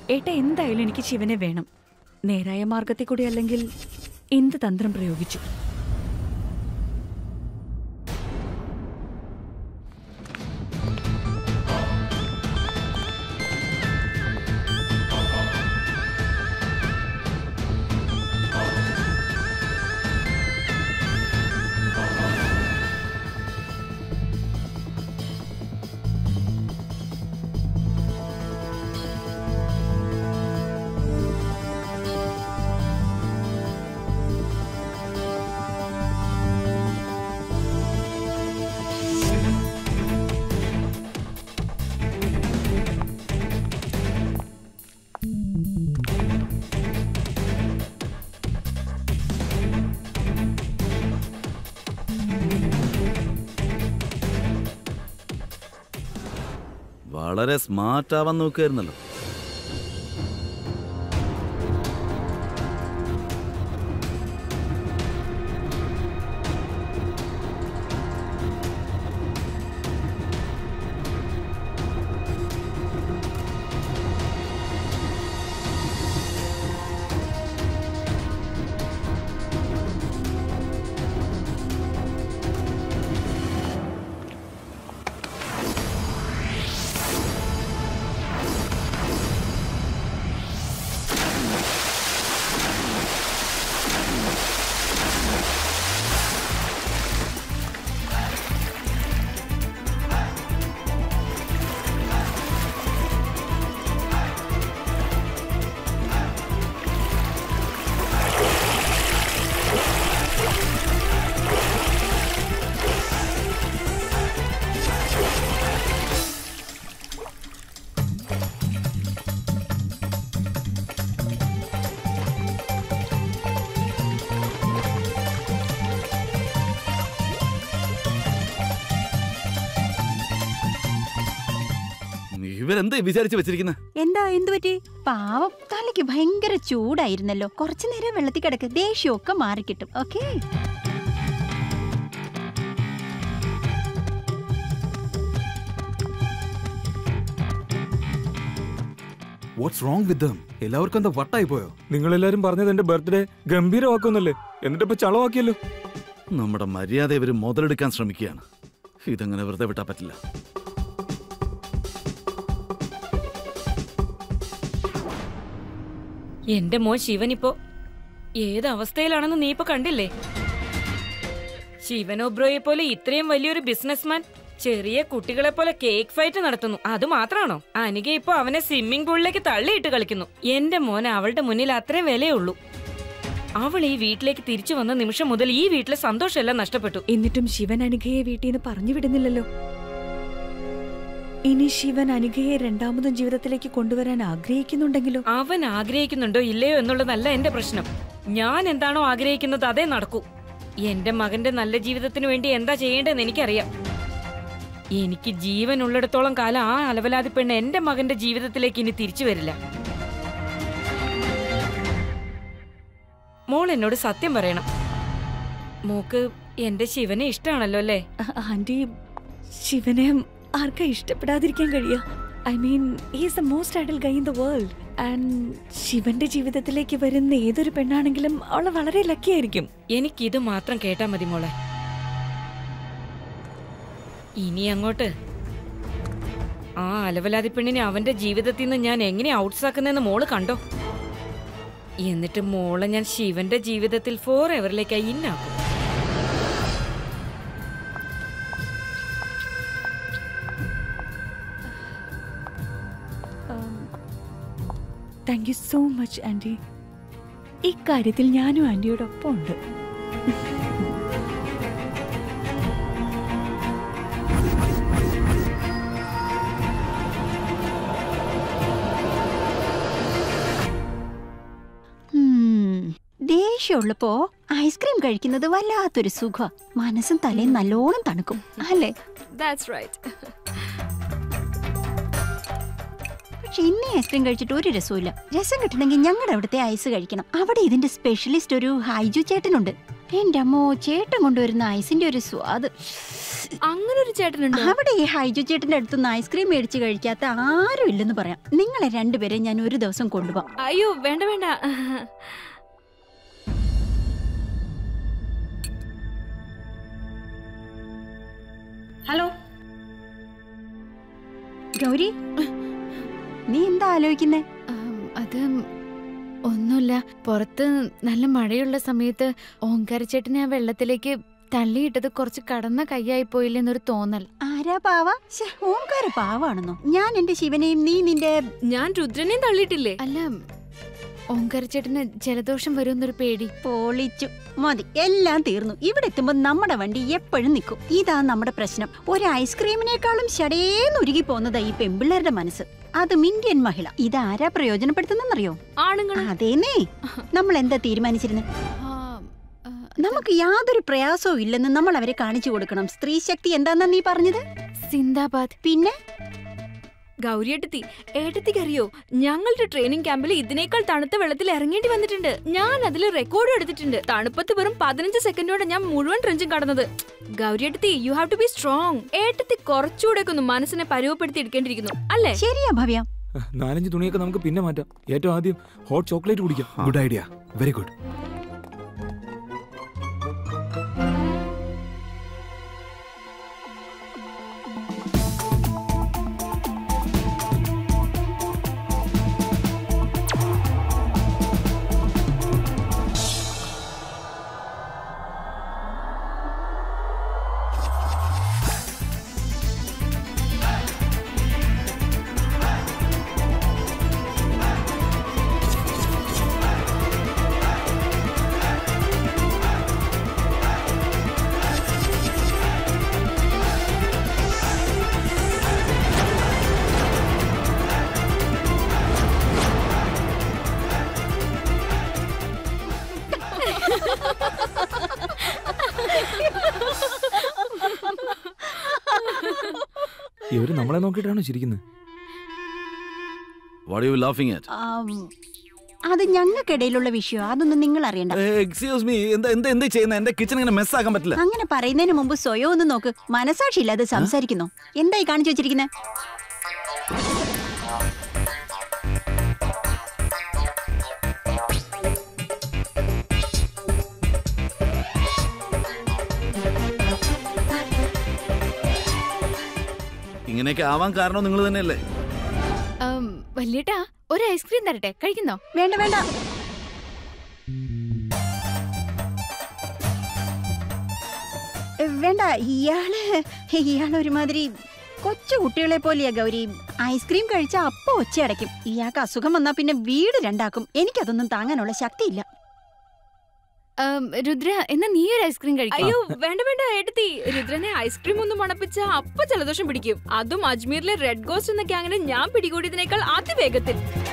ഏട്ട എന്തായാലും എനിക്ക് ശിവനെ വേണം. നേരായ മാർഗത്തിൽ കൂടി അല്ലെങ്കിൽ എന്ത് തന്ത്രം പ്രയോഗിച്ചു? വളരെ സ്മാർട്ട് ആവാൻ നോക്കുമായിരുന്നല്ലോ. ഇവരെന്താ വിചാരിച്ചു വെച്ചിരിക്കുന്ന? എന്താ എന്തു പറ്റി? പാവം തലയ്ക്ക് ഭയങ്കര ചൂടായിരുന്നല്ലോ. കുറച്ചു നേരം വെള്ളത്തിൽ കിടക്ക്, ദേഷ്യമൊക്കെ മാറിക്കിട്ടും. Okay. What's wrong with them? എല്ലാവർക്കും എന്താ വട്ടായി പോയോ? നിങ്ങളെല്ലാരും പറഞ്ഞത് എന്റെ ബർത്ത്ഡേ ഗംഭീരമാക്കുന്നല്ലേ, എന്നിട്ടിപ്പോ ചളവാക്കിയല്ലോ. നമ്മുടെ മര്യാദ ഇവര് മുതലെടുക്കാൻ ശ്രമിക്കുകയാണ്. ഇതങ്ങനെ വെറുതെ വിട്ടാ പറ്റില്ല. എന്റെ മോൻ ശിവൻ ഇപ്പോ ഏത് അവസ്ഥയിലാണെന്ന് നീ ഇപ്പൊ കണ്ടില്ലേ? ശിവൻ ഒബ്രോയെ പോലെ ഇത്രയും വലിയൊരു ബിസിനസ്മാൻ ചെറിയ കുട്ടികളെ പോലെ കേക്ക് ഫൈറ്റ് നടത്തുന്നു. അത് മാത്രമാണോ? അനിക ഇപ്പൊ അവനെ സ്വിമ്മിംഗ് പൂളിലേക്ക് തള്ളിയിട്ട് കളിക്കുന്നു. എന്റെ മോന് അവളുടെ മുന്നിൽ അത്രയും വിലയുള്ളൂ. അവൾ ഈ വീട്ടിലേക്ക് തിരിച്ചു വന്ന നിമിഷം മുതൽ ഈ വീട്ടിലെ സന്തോഷമെല്ലാം നഷ്ടപ്പെട്ടു. എന്നിട്ടും ശിവൻ അനികയെ വീട്ടിൽ നിന്ന് പറഞ്ഞു വിടുന്നില്ലല്ലോ. ഇനി ശിവൻ അനികയെ രണ്ടാമതും ജീവിതത്തിലേക്ക് കൊണ്ടുവരാൻ ആഗ്രഹിക്കുന്നുണ്ടെങ്കിലോ? അവൻ ആഗ്രഹിക്കുന്നുണ്ടോ ഇല്ലയോ എന്നുള്ളതല്ല എന്റെ പ്രശ്നം. ഞാൻ എന്താണോ ആഗ്രഹിക്കുന്നത് അതേ നടക്കൂ. എന്റെ മകന്റെ നല്ല ജീവിതത്തിന് വേണ്ടി എന്താ ചെയ്യേണ്ടതെന്ന് എനിക്കറിയാം. എനിക്ക് ജീവൻ ഉള്ളിടത്തോളം കാലം ആ അലവലാതി പെണ്ണ് എന്റെ മകന്റെ ജീവിതത്തിലേക്ക് ഇനി തിരിച്ചു വരില്ല. മോൾ എന്നോട് സത്യം പറയണം. മോക്ക് എന്റെ ശിവനെ ഇഷ്ടമാണല്ലോ അല്ലേ? ആന്റി, ശിവനെ ആർക്കാ ഇഷ്ടപ്പെടാതിരിക്കാൻ കഴിയാ? I mean, he is the most idol guy in the world. And ശിവന്റെ ജീവിതത്തിലേക്ക് വരുന്ന ഏതൊരു പെണ്ണാണെങ്കിലും അവള് വളരെ ലക്കി ആയിരിക്കും. എനിക്കിത് മാത്രം കേട്ടാ മതി മോളെ. ഇനി അങ്ങോട്ട് ആ അലവലാതി പെണ്ണിനെ അവന്റെ ജീവിതത്തിൽ നിന്ന് ഞാൻ എങ്ങനെ ഔട്ട്സാക്കുന്നെന്ന് മോള് കണ്ടോ? എന്നിട്ട് മോളെ ഞാൻ ശിവന്റെ ജീവിതത്തിൽ ഫോർ എവറിലേക്കായി ഇന്നാക്കും. Thank you so much aunty. ഇക്കാര്യത്തിൽ ഞാനും ആന്റിയോടൊപ്പം ഉണ്ട്. ദേഷ്യമുള്ളപ്പോ ഐസ്ക്രീം കഴിക്കുന്നത് വല്ലാത്തൊരു സുഖം. മനസ്സും തലയും നല്ലോണം തണുക്കും അല്ലേ? പക്ഷെ ഇന്ന് ഐസ്ക്രീം കഴിച്ചിട്ട് ഒരു രസമില്ല. രസം കിട്ടണമെങ്കിൽ ഞങ്ങളുടെ അവിടുത്തെ ഐസ് കഴിക്കണം. അവിടെ ഇതിന്റെ സ്പെഷ്യലിസ്റ്റ് ഒരു ഹൈജു ചേട്ടനുണ്ട്. എന്റെ അമ്മോ, ചേട്ടൻ കൊണ്ടുവരുന്ന ഐസിന്റെ ഒരു സ്വാദ്. അങ്ങനെ ഒരു ചേട്ടനുണ്ടോ? അവിടെ ഈ ഹൈജു ചേട്ടന്റെ അടുത്തുനിന്ന് ഐസ്ക്രീം മേടിച്ച് കഴിക്കാത്ത ആരും ഇല്ലെന്ന് പറയാം. നിങ്ങളെ രണ്ടുപേരെ ഞാൻ ഒരു ദിവസം കൊണ്ടുപോകാം. അയ്യോ വേണ്ട വേണ്ട. ഹലോ ഗൗരി, നീ എന്താ ആലോചിക്കുന്നേ? അത് ഒന്നുമില്ല. പുറത്ത് നല്ല മഴയുള്ള സമയത്ത് ഓങ്കാരച്ചേട്ടനെ ആ വെള്ളത്തിലേക്ക് തള്ളിയിട്ടത് കുറച്ച് കടന്ന കൈയായി പോയില്ലെന്നൊരു തോന്നൽ. ആരാ പാവ? ഓങ്കാര പാവാണെന്നോ? ഞാൻ എന്റെ ശിവനെയും നീ നിന്റെ... ഞാൻ രുദ്രനെയും തള്ളിയിട്ടില്ലേ? അല്ല, ഓങ്കാരച്ചേട്ടന് ജലദോഷം വരുമെന്നൊരു പേടി. പൊളിച്ചു. മതി, എല്ലാം തീർന്നു. ഇവിടെ എത്തുമ്പോ നമ്മുടെ വണ്ടി എപ്പോഴും നിൽക്കും. ഇതാ നമ്മുടെ പ്രശ്നം. ഒരു ഐസ്ക്രീമിനേക്കാളും ഷടേന്നുരുകി പോകുന്നതാ ഈ പെമ്പിള്ളേരുടെ മനസ്സ്. അതും ഇന്ത്യൻ മഹിള. ഇതാരാ പ്രയോജനപ്പെടുത്തുന്നറിയോ? ആണുങ്ങൾ. അതേന്നേ. നമ്മൾ എന്താ തീരുമാനിച്ചിരുന്നത്? നമുക്ക് യാതൊരു പ്രയാസവും ഇല്ലെന്ന് നമ്മൾ അവരെ കാണിച്ചു കൊടുക്കണം. സ്ത്രീ ശക്തി എന്താന്നാ നീ പറഞ്ഞത്? സിന്ദാബാദ്. പിന്നെ ഗൗരിയേട്ടത്തി, ഏട്ടത്തിക്ക് അറിയോ, ഞങ്ങളുടെ ട്രെയിനിങ് ക്യാമ്പിൽ ഇതിനേക്കാൾ തണുത്ത വെള്ളത്തിൽ ഇറങ്ങേണ്ടി വന്നിട്ടുണ്ട്. ഞാൻ അതിൽ റെക്കോർഡും എടുത്തിട്ടുണ്ട്. തണുപ്പത്ത് വെറും 15 സെക്കൻഡോടെ ഞാൻ മുഴുവൻ ട്രെഞ്ചും കടന്നത്. ഗൗരിയേട്ടത്തി, you have to be strong. ഏട്ടത്തി കുറച്ചുകൂടെ ഒന്ന് മനസ്സിനെ പരുവപ്പെടുത്തി എടുക്കേണ്ടിയിരിക്കുന്നു, അല്ലേ? ശരിയാ ഭവ്യ. 4-5 തുണിയൊക്കെ നമുക്ക് പിന്നെ മാറ്റാം. ഏറ്റവും ആദ്യം ഹോട്ട് ചോക്ലേറ്റ് കുടിക്കാം. Good idea, very good. ഇവര് നമ്മളെ നോക്കിയിട്ടാണോ ചിരിക്കുന്നത്? What are you laughing at? അത് ഞങ്ങൾക്കിടയിലുള്ള വിഷയം. അതൊന്നും നിങ്ങൾ അറിയണ്ട. എക്സ്ക്യൂസ് മീ, എന്താ ചെയ്യുന്നത്? എന്റെ കിച്ചൺ ഇങ്ങനെ മെസ്സ് ആക്കാൻ പറ്റില്ല. അങ്ങനെ പറയുന്നതിന് മുമ്പ് സ്വയം ഒന്ന് നോക്ക്. മനസാക്ഷി ഇല്ലാതെ സംസാരിക്കുന്നു. എന്തായി കാണിച്ചു വെച്ചിരിക്കുന്നത്? ഇങ്ങനെയൊക്കെ ആവാൻ കാരണം നിങ്ങൾ തന്നെയല്ലേ? വല്യേട്ടാ, ഒരു ഐസ്ക്രീം തരട്ടെ, കഴിക്കുന്നോ? വേണ്ട വേണ്ട. വേണ്ട. ഇയാളൊരുമാതിരി കൊച്ചു കുട്ടികളെ പോലെയാ ഗൗരി. ഐസ്ക്രീം കഴിച്ചാൽ അപ്പൊ ഒച്ചയടയ്ക്കും. ഇയാൾക്ക് അസുഖം വന്നാ പിന്നെ വീട് രണ്ടാക്കും. എനിക്കതൊന്നും താങ്ങാനുള്ള ശക്തിയില്ല. രുദ്ര, എന്നാ നീ ഒരു ഐസ്ക്രീം കഴിക്കാം. അയ്യോ വേണ്ട വേണ്ട ഏട്ടത്തി. രുദ്രനെ ഐസ്ക്രീം ഒന്നും മണപ്പിച്ച അപ്പൊ ജലദോഷം പിടിക്കും. അതും അജ്മീറിലെ റെഡ് ഗോസ്റ്റ് എന്ന ഗ്യാങ്ങിനെ ഞാൻ പിടികൂടിയതിനേക്കാൾ അതിവേഗത്തിൽ.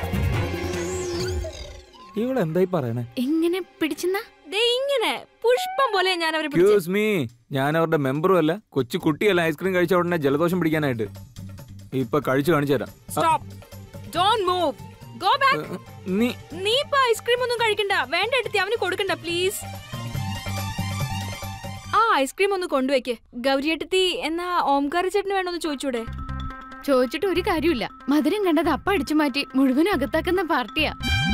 ഇവളെന്തായി പറയണേ? എങ്ങനെ പിടിച്ചെന്നാ? ഇങ്ങനെ പുഷ്പം പോലെ ഞാൻ അവരെ എക്സ്ക്യൂസ് മീ, ഞാൻ അവരുടെ മെമ്പറും അല്ല, കൊച്ചു കുട്ടിയല്ല ഐസ്ക്രീം കഴിച്ച ഉടനെ ജലദോഷം പിടിക്കാനായിട്ട്. ഇപ്പൊ കഴിച്ചു കാണിച്ചു തരാം. Stop, don't move, go back. നീ ഇപ്പൊ ഐസ്ക്രീം ഒന്നും കഴിക്കണ്ട. വേണ്ട എടുത്തി, അവന് കൊടുക്കണ്ട പ്ലീസ്. ആ ഐസ്ക്രീം ഒന്ന് കൊണ്ടുവയ്ക്ക്. ഗൗരിയേട്ടത്തി, എന്നാ ഓംകാര ചേട്ടന് വേണമെന്ന് ചോദിച്ചൂടെ? ചോദിച്ചിട്ട് ഒരു കാര്യമില്ല. മധുരം കണ്ടത് അപ്പ അടിച്ചു മാറ്റി മുഴുവനും അകത്താക്കുന്ന പാർട്ടിയാ.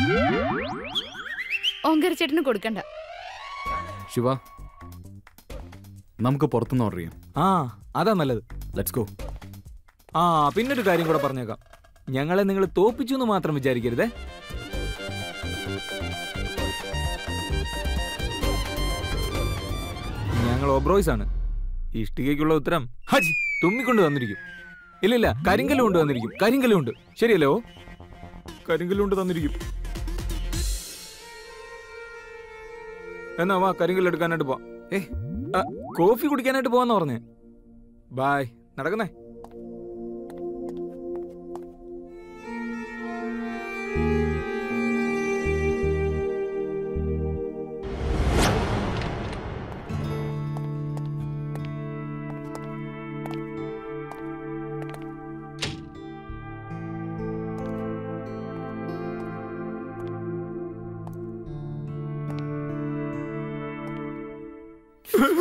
ഓങ്കാര ചേട്ടന് കൊടുക്കണ്ട. ശിവ, നമുക്ക് പുറത്തുനിന്ന് ഓർഡർ ചെയ്യാം. അതാ നല്ലത്. Let's go. പിന്നൊരു കാര്യം കൂടെ പറഞ്ഞേക്കാം. ഞങ്ങളെ നിങ്ങൾ തോപ്പിച്ചു എന്ന് മാത്രം വിചാരിക്കരുതേ. ഞങ്ങൾ ഓബ്രോയ്സ് ആണ്. ഇഷ്ടികയ്ക്കുള്ള ഉത്തരം ഹജി തുമ്മിക്കൊണ്ട് തന്നിരിക്കും. ഇല്ലില്ല, കരിങ്കല്ല് കൊണ്ട് തന്നിരിക്കും. കരിങ്കല്ലുണ്ട്, ശരിയല്ലോ? കരിങ്കല്ലുകൊണ്ട് തന്നിരിക്കും. എന്നാ വാ, കരിങ്കല്ല് എടുക്കാനായിട്ട് പോവാം. കോഫി കുടിക്കാനായിട്ട് പോവാന്ന് പറഞ്ഞേ. ബായ്, നടക്കുന്നേ.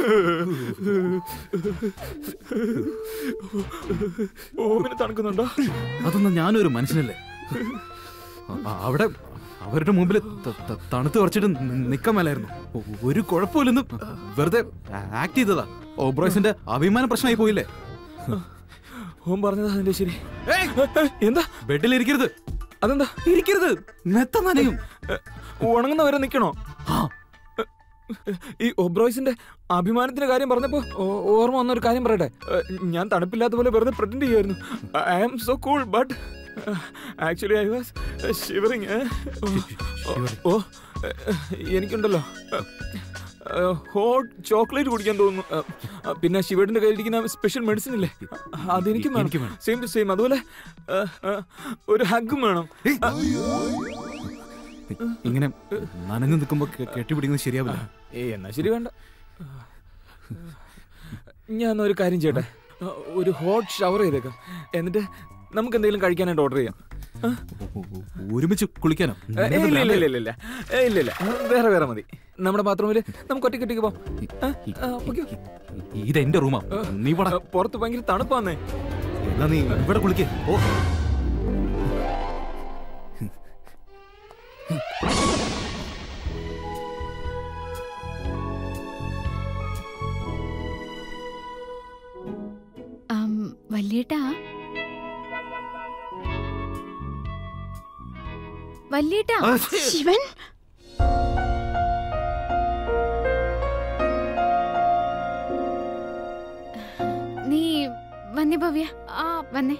ഓമിന് തണുക്കുന്നുണ്ടോ? അതൊന്നും ഞാനൊരു മനുഷ്യനല്ലേ. അവിടെ അവരുടെ മുമ്പിൽ തണുത്ത് കുറച്ചിട്ട് നിക്കാൻ മേലായിരുന്നു. ഒരു കുഴപ്പമില്ലെന്ന് വെറുതെ ആക്ട് ചെയ്തതാ. ഓബ്രോയ്സിന്റെ അഭിമാന പ്രശ്നമായി പോയില്ലേ? ഓം പറഞ്ഞതാ അതിന്റെ ശരി. എന്താ ബെഡിൽ ഇരിക്കരുത്. അതെന്താ ഇരിക്കരുത്, മെത്ത നനയും. ഉണങ്ങുന്നവരെ നിക്കണോ? ഈ ഒബ്രോയ്സിന്റെ അഭിമാനത്തിന്റെ കാര്യം പറഞ്ഞപ്പോ ഓർമ്മ വന്നൊരു കാര്യം പറയട്ടെ. ഞാൻ തണുപ്പില്ലാത്ത പോലെ വെറുതെ പ്രെറ്റൻഡ് ചെയ്യുമായിരുന്നു. I am so cool but actually I was shivering. എനിക്കുണ്ടല്ലോ ഹോട്ട് ചോക്ലേറ്റ് കുടിക്കാൻ തോന്നുന്നു. പിന്നെ ശിവേടിന്റെ കയ്യിലിരിക്കുന്ന സ്പെഷ്യൽ മെഡിസിൻ ഇല്ലേ, അതെനിക്കും വേണം. Same to same. അതുപോലെ ഒരു ഹഗ്ഗും വേണം. ഇങ്ങനെ നനഞ്ഞു നിൽക്കുമ്പോ കെട്ടിപ്പിടിക്കുന്നത് ശരിയാവില്ല. എന്നാ ശരി, വേണ്ട. ഞാൻ ഒരു കാര്യം ചെയ്യട്ടെ, ഒരു ഹോട്ട് ഷവർ ചെയ്തേക്കാം. എന്നിട്ട് നമുക്ക് എന്തെങ്കിലും കഴിക്കാനായിട്ട് ഓർഡർ ചെയ്യാം. ഒരുമിച്ച് കുളിക്കാനോ? ഇല്ല, വേറെ വേറെ മതി. നമ്മുടെ ബാത്റൂമില് നമുക്ക് ഒറ്റയ്ക്ക് പോവാം. ഇതെന്റെ റൂമാ, നീ പുറത്ത് ഭയങ്കര തണുപ്പാന്നേ. എന്നാ നീ ഇവിടെ കുളിക്കേ. ഓ വല്യേട്ടാ, വല്യേട്ടാ. ശിവൻ, നീ വന്നേ ഭവ്യ. വന്നേ.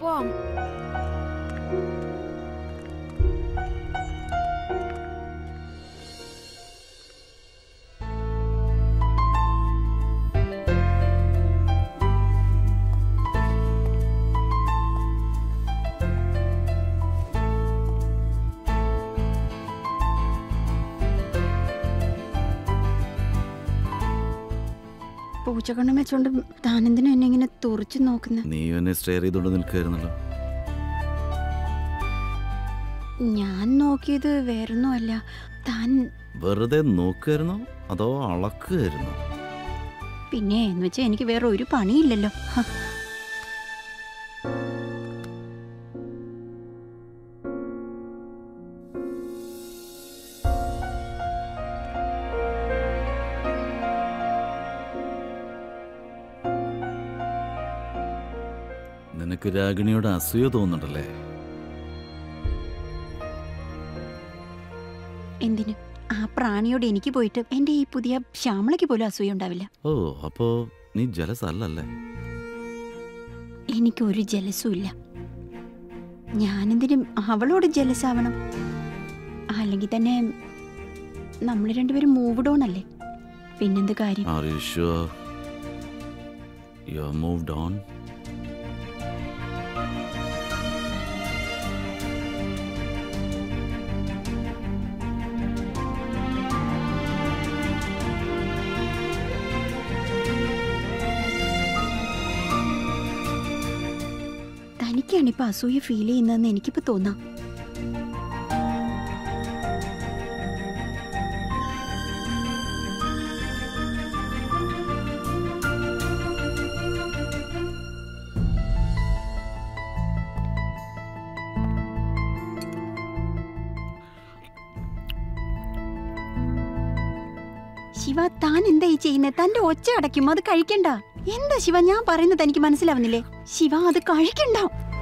പൂച്ചകണ്ണം വെച്ചോണ്ട് താനെന്തിനാ എന്നെ ഇങ്ങനെ തുറച്ചു നോക്കുന്നത്? നീ എന്നെ സ്റ്റെയർ ചെയ്തോണ്ട് നിൽക്കായിരുന്നല്ലോ. ഞാൻ നോക്കിയത് വേറൊന്നും അല്ല. താൻ വെറുതെ നോക്കുമായിരുന്നോ അതോ അളക്കുമായിരുന്നോ? പിന്നെ എന്ന് വെച്ചാൽ എനിക്ക് വേറെ ഒരു പണിയില്ലല്ലോ. നിനക്ക് രാഗിണിയോട് അസൂയ തോന്നുന്നുണ്ടല്ലേ? എന്തിന്? ആ പ്രാണിയോട് എനിക്ക് പോയിട്ട് എന്റെ ഈ പുതിയ ശ്യാമളയ്ക്ക് പോലും അസൂയ ഉണ്ടാവില്ല. ഓ, അപ്പോ നീ ജലസ് അല്ലല്ലേ? എനിക്കൊരു ജലസും ഇല്ല. ഞാനെന്തിനും അവളോട് ജലസാവണം? അല്ലെങ്കിൽ തന്നെ നമ്മൾ രണ്ടുപേരും മൂവ്ഡ് ഓൺ അല്ലേ, പിന്നെന്ത് കാര്യം? Are you sure you are moved on? തനിക്കാണിപ്പോ അസൂയ ഫീൽ ചെയ്യുന്നതെന്ന് എനിക്കിപ്പോ തോന്നാം. ശിവ, താൻ എന്താ ഈ ചെയ്യുന്നത്? തന്റെ ഒച്ച അടയ്ക്കും, അത് കഴിക്കണ്ട. എന്താ ശിവ ഞാൻ പറയുന്നത് എനിക്ക് മനസ്സിലാവുന്നില്ലേ? ശിവ, അത് കഴിക്കണ്ട.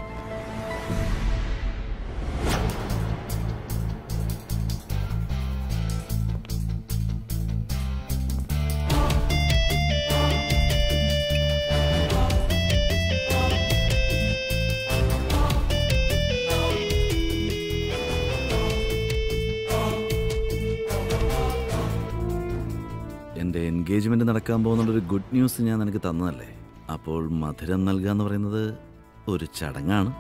എൻ്റെ എൻഗേജ്മെന്റ് നടക്കാൻ പോകുന്നുള്ളൊരു ഗുഡ് ന്യൂസ് ഞാൻ നിനക്ക് തന്നതല്ലേ. അപ്പോൾ മധുരം നൽകുക എന്ന് പറയുന്നത് ഒരു ചടങ്ങാണ്.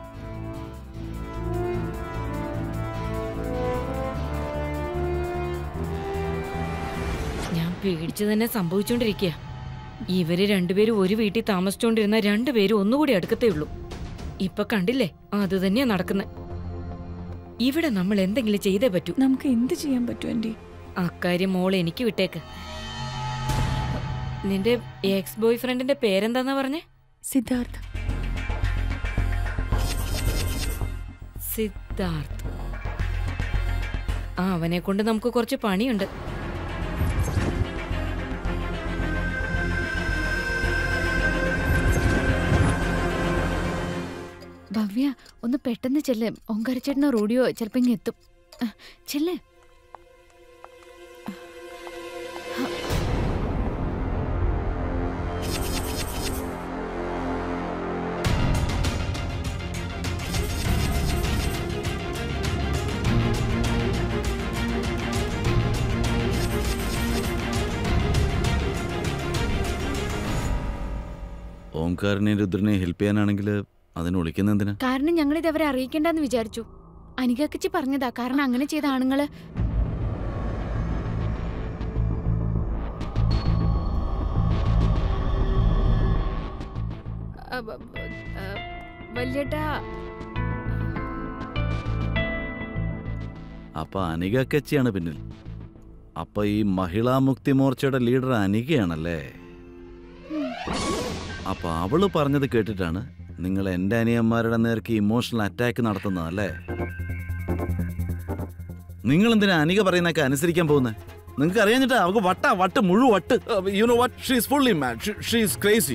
ഞാൻ പേടിച്ചു തന്നെ സംഭവിച്ചോണ്ടിരിക്കുക. ഇവര് രണ്ടുപേരും ഒരു വീട്ടിൽ താമസിച്ചോണ്ടിരുന്ന രണ്ടുപേരും ഒന്നുകൂടി അടുക്കത്തേ ഉള്ളൂ. ഇപ്പൊ കണ്ടില്ലേ, അത് തന്നെയാ നടക്കുന്നത്. ഇവിടെ നമ്മൾ എന്തെങ്കിലും ചെയ്തേ പറ്റൂ. നമുക്ക് എന്ത് ചെയ്യാൻ പറ്റും ആന്റി? അക്കാര്യം മോളെ എനിക്ക് വിട്ടേക്ക്. നിന്റെ എക്സ് ബോയ് ഫ്രണ്ടിന്റെ പേരെന്താന്നാ പറഞ്ഞേ? സിദ്ധാർത്ഥ്. സിദ്ധാർത്ഥ്. അവനെ കൊണ്ട് നമുക്ക് കുറച്ച് പണിയുണ്ട്. ഭവ്യ, ഒന്ന് പെട്ടെന്ന് ചെല്ല്. ഓങ്കാരച്ചേട്ടനോ റോഡിയോ ചിലപ്പോ ഇങ്ങ് എത്തും. ചെല്ലേ. ഓംകാരനെ രുദ്രനെ ഹെൽപ്പ് ചെയ്യാനാണെങ്കിൽ അതിന് വിളിക്കുന്ന എന്തിനാ? കാരണം ഞങ്ങളിത് അവരെ അറിയിക്കേണ്ടെന്ന് വിചാരിച്ചു. അനികച്ചി പറഞ്ഞതാ. കാരണം അങ്ങനെ ചെയ്ത ആണുങ്ങള് വല്യേട്ടാ. അപ്പൊ അനികക്കച്ചിയാണ് പിന്നിൽ. അപ്പൊ ഈ മഹിളാ മുക്തി മോർച്ചയുടെ ലീഡർ അനികയാണല്ലേ? അപ്പൊ അവള് പറഞ്ഞത് കേട്ടിട്ടാണ് നിങ്ങൾ എന്റെ അനിയന്മാരുടെ നേർക്ക് ഇമോഷണൽ അറ്റാക്ക് നടത്തുന്നതല്ലേ? നിങ്ങൾ എന്തിനാ അനിക പറയുന്നൊക്കെ അനുസരിക്കാൻ പോകുന്നത്? നിങ്ങൾക്ക് അറിയാഞ്ഞിട്ടാ? അവൾക്ക് വട്ട് മുഴുവൻ വട്ട്. You know what, she is fully mad, she is crazy.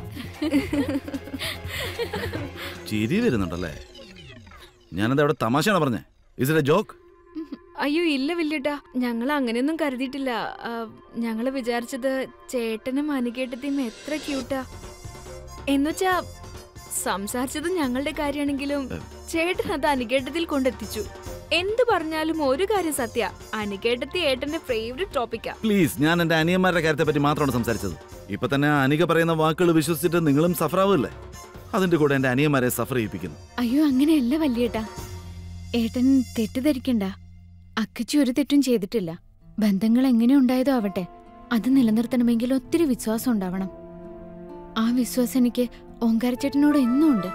ചിരി വരുന്നുണ്ടല്ലേ? ഞാനത് അവിടെ തമാശയാണ് പറഞ്ഞേ. Is it a joke? അയ്യോ ഇല്ല വല്യേട്ടാ, ഞങ്ങൾ അങ്ങനെയൊന്നും കരുതിയിട്ടില്ല. ഞങ്ങള് വിചാരിച്ചത് ചേട്ടനും അനികേട്ടത്തെയും എത്ര ക്യൂട്ടാ എന്നുവെച്ചാ സംസാരിച്ചത് ഞങ്ങളുടെ കാര്യമാണെങ്കിലും ചേട്ടൻ അത് അനികേട്ടത്തിൽ കൊണ്ടെത്തിച്ചു. എന്ത് പറഞ്ഞാലും ഒരു കാര്യം സത്യ, അനികേട്ടത്തി ഏട്ടന്റെ ഫേവറേറ്റ് ടോപ്പിക്കാ. പ്ലീസ്, ഞാൻ എന്റെ അനിയന്മാരുടെ കാര്യത്തെ പറ്റി മാത്രമാണ് സംസാരിച്ചത്. ഇപ്പൊ തന്നെ അനിക പറയുന്ന വാക്കുകൾ വിശ്വസിച്ചിട്ട് നിങ്ങളും സഫർ ആവില്ലേ? അതിന്റെ കൂടെ എന്റെ അനിയന്മാരെ സഫർ ചെയ്യിപ്പിക്കുന്നു. അയ്യോ അങ്ങനെയല്ല വല്യേട്ടാ. ഏട്ടൻ തെറ്റിദ്ധരിക്കണ്ട. അക്കച്ചി ഒരു തെറ്റും ചെയ്തിട്ടില്ല. ബന്ധങ്ങൾ എങ്ങനെ ഉണ്ടായതോ ആവട്ടെ, അത് നിലനിർത്തണമെങ്കിൽ ഒത്തിരി വിശ്വാസം ഉണ്ടാവണം. ആ വിശ്വാസം എനിക്ക് ഓങ്കാരച്ചേട്ടനോട് എന്നും ഉണ്ട്.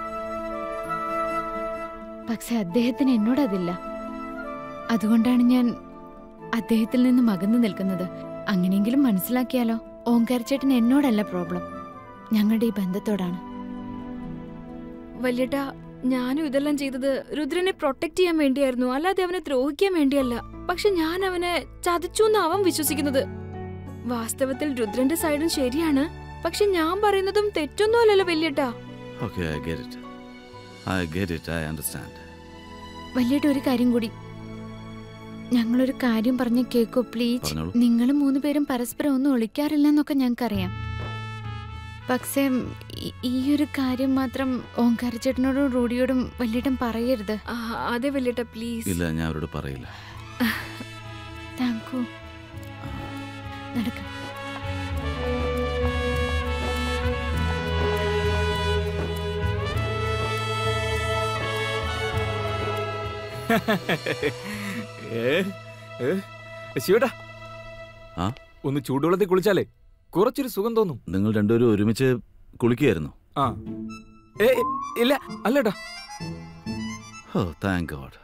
പക്ഷെ അദ്ദേഹത്തിന് എന്നോടതില്ല. അതുകൊണ്ടാണ് ഞാൻ അദ്ദേഹത്തിൽ നിന്നും അകന്നു നിൽക്കുന്നത്. അങ്ങനെയെങ്കിലും മനസ്സിലാക്കിയാലോ? ഓങ്കാരച്ചേട്ടൻ എന്നോടല്ല പ്രോബ്ലം, ഞങ്ങളുടെ ഈ ബന്ധത്തോടാണ്. വല്യേട്ടാ, ഞാനും ഇതെല്ലാം ചെയ്തത് രുദ്രനെ പ്രൊട്ടക്ട് ചെയ്യാൻ വേണ്ടിയായിരുന്നു, അല്ലാതെ അവനെ ദ്രോഹിക്കാൻ വേണ്ടിയല്ല. പക്ഷെ ഞാൻ അവനെ ചതിച്ചു എന്ന് അവൻ വിശ്വസിക്കുന്നത്. വാസ്തവത്തിൽ രുദ്രന്റെ സൈഡും ശരിയാണ്, പക്ഷെ ഞാൻ പറയുന്നതും തെറ്റൊന്നും അല്ലല്ലോ വല്യേട്ടാ. Okay, I get it, I understand. വല്യേട്ട, ഒരു കാര്യം കൂടി. ഞങ്ങളൊരു കാര്യം പറഞ്ഞ കേക്കോ പ്ലീസ്. പറഞ്ഞോളൂ. നിങ്ങൾ 3 പേരും പരസ്പരം ഒന്നും ഒളിക്കാറില്ലെന്നൊക്കെ ഞങ്ങൾക്കറിയാം. പക്ഷേ ഈ ഒരു കാര്യം മാത്രം ഓങ്കാരച്ചേട്ടനോടും റോഡിയോടും വല്യേട്ടൻ പറയരുത്. അതെ വല്യേട്ടാ, പ്ലീസ്. ഇല്ല, ഞാൻ അവരോട് പറയില്ല. Thank you. നടക്കാം. ശിവട്ടാ, ആ? ഒന്ന് ചൂടുവെള്ളത്തിൽ കുളിച്ചാലേ കുറച്ചൊരു സുഖം തോന്നും. നിങ്ങൾ രണ്ടുപേരും ഒരുമിച്ച് കുളിക്കുകയായിരുന്നു? ആ, ഇല്ല, അല്ലടാ. Oh, thank God.